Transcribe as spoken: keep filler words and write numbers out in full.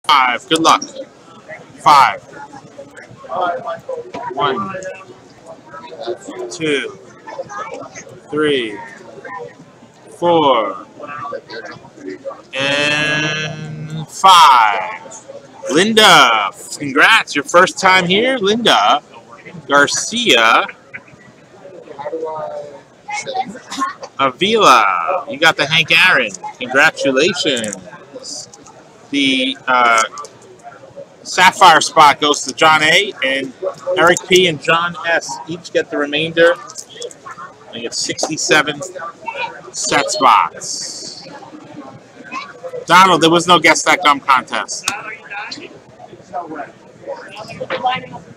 Five. Good luck. Five. One. Two. Three. Four. And five. Linda. Congrats. Your first time here, Linda Garcia Avila. You got the Hank Aaron. Congratulations. The uh, Sapphire spot goes to John A. and Eric P. and John S. Each get the remainder. I get sixty-seven set spots. Donald, there was no Guess That Gum contest.